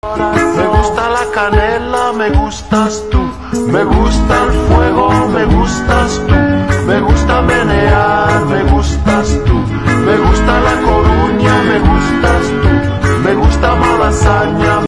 Me gusta la canela, me gustas tú. Me gusta el fuego, me gustas tú.